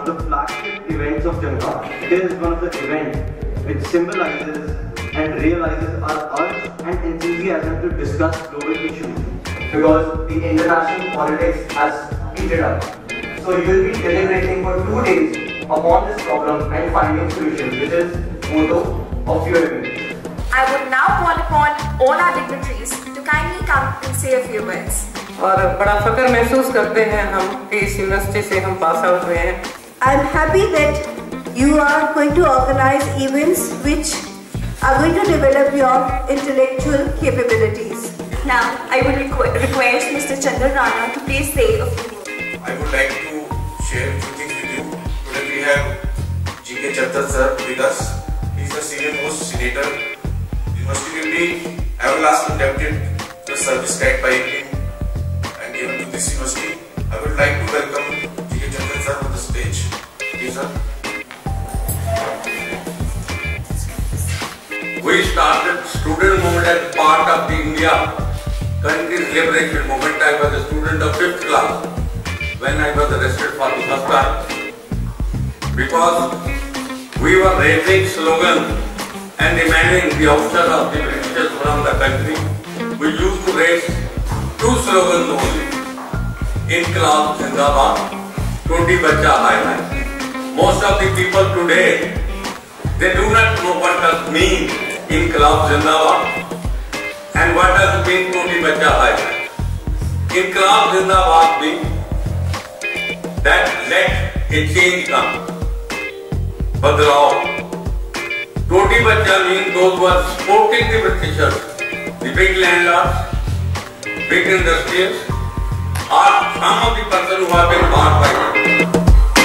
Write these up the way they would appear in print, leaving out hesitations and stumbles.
of the flagship events of Jangha. It is one of the events which symbolizes and realizes our urge and enthusiasm to discuss global issues, because the international politics has heated up. So you will be deliberating for 2 days upon this problem and finding solutions, which is motto of your event. I would now call upon all our dignitaries to kindly come and say a few words. और बड़ा फख्र महसूस करते हैं हम कि इस university से हम पास आउट हुए हैं। I am happy that you are going to organize events which are going to develop your intellectual capabilities. Now, I would request Mr. Chandra Rana to please say a few words. I would like to share a few things with you. Today we have G.K. Chandra sir with us. He is the senior most senator. University will be everlasting indebted to the service carried by him and given to this university. I would like to welcome G.K. Chandra sir on the stage. Please, sir. We started student movement as part of the India country's liberation movement. I was a student of 5th class when I was arrested for the first time, because we were raising slogans and demanding the outside of the Britishers from the country. We used to raise 2 slogans only: Inqilab Zindabad, Toti Bacha Hai Hai. Most of the people today, they do not know what does mean Inqilab Zindabad and what does mean Toti Bacha Hai Hai. Inqilab Zindabad means that let a change come, Badlao. Toti Bacha means those who are supporting the Britishers, the big landlords, big industrials, or some of the persons who have been bought by them.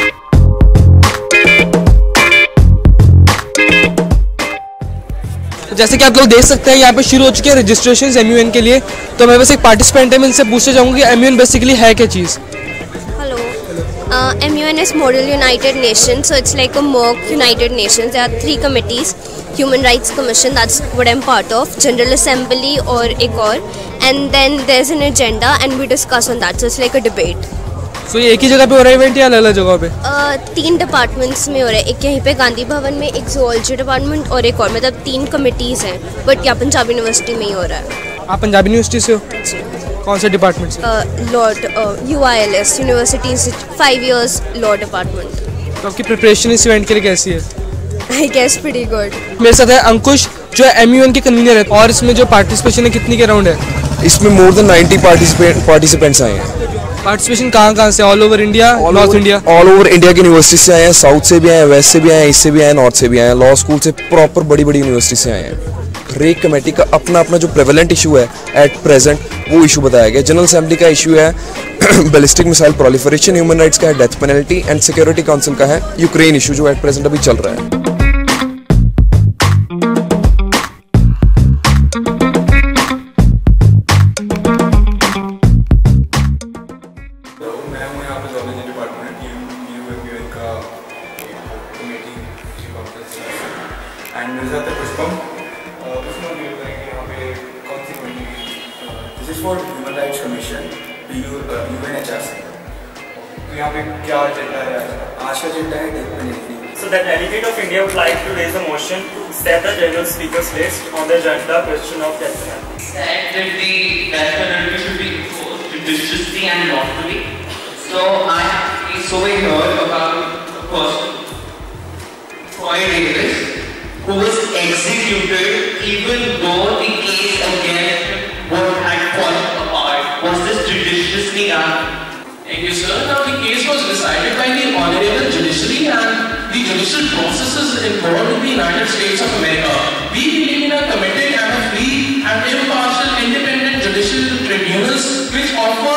जैसे कि आप लोग देख सकते हैं यहाँ पे शुरू हो चुके हैं रजिस्ट्रेशन MUN के लिए। तो मैं बस एक पार्टिसिपेंट है, मैं इनसे पूछना चाहूँगा कि MUN बेसिकली है क्या चीज़? MUN is Model United Nations, so it's like a mock United Nations. There are 3 committees: Human Rights Commission, that's what I'm part of, General Assembly और एक और, and then there's an agenda and we discuss on that, so it's like a debate. So ये एक ही जगह पे हो रहा है इवेंट या अलग-अलग जगहों पे? 3 डिपार्टमेंट्स में हो रहा है, एक यहीं पे गांधी भवन में, एक ज़ूलॉजी डिपार्टमेंट और एक और, मतलब 3 कमिटीज़ हैं, बट यहाँ पंजाब यूनिवर्सिटी में ही हो रहा है। आप पंजाब यूनिवर्सिटी से हो? कौन से डिपार्टमेंट से? Law, UILS university 5 years law department. तो आपकी प्रिपरेशन इस इवेंट के लिए कैसी है? I guess pretty good. मेरे साथ है अंकुश जो MUN के कन्वीनर है, और इसमें जो पार्टिसिपेशन है कितनी के राउंड है? इसमें मोर देन 90 पार्टिसिपेंट्स आए हैं। पार्टिसिपेशन कहाँ से? All over India, north India? All over India की यूनिवर्सिटी से आए हैं, साउथ से भी आए हैं, वेस्ट से भी आए हैं, ईस्ट से भी आए हैं, नॉर्थ से भी आए हैं, लॉ स्कूल से, प्रॉपर बड़ी बड़ी यूनिवर्सिटी से आए हैं। हर एक कमेटी का अपना अपना जो प्रेवलेंट इशू है एट प्रेजेंट वो इशू बताया गया। जनरल असेंबली का इशू है ballistic missile proliferation, human rights का है death penalty, and security council का है यूक्रेन इशू जो एट प्रेजेंट अभी चल रहा है। एंड मेरे साथ है पुष्पम। पुष्पम रिव्यू करेंगे यहाँ पे कौन सी committee? This is for human rights commission UNHRC। तो यहाँ पे क्या एजेंडा है आज का? एजेंडा है death penalty. So the delegate of India would like to raise a motion to set the general speakers list on the agenda question of death penalty. Said that the death penalty should be imposed judiciously and lawfully. So I have so we heard about a person, Troy Davis, who was executed even though the case against him had fallen apart. Was this judiciously done? Thank you, sir. Now the case was decided by the honorable judiciary and the judicial processes involved in the United States of America. We believe in a committed and a free and impartial independent judicial tribunals which offer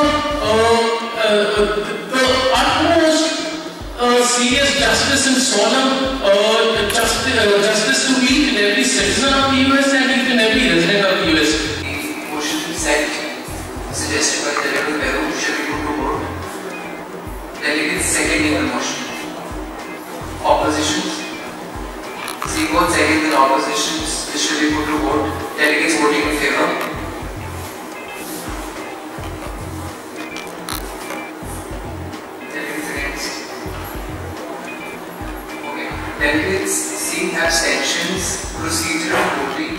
the utmost serious justice and solemn justice to each and every citizen of the US and each and every resident of the US. The motion set suggested by Delegate Peru shall be put to vote. Delegate seconding the motion. Oppositions? Seeing both seconds and oppositions, this should be put to vote. Delegates voting in favor. Delegates against. Delegates C have sections, procedural, voting,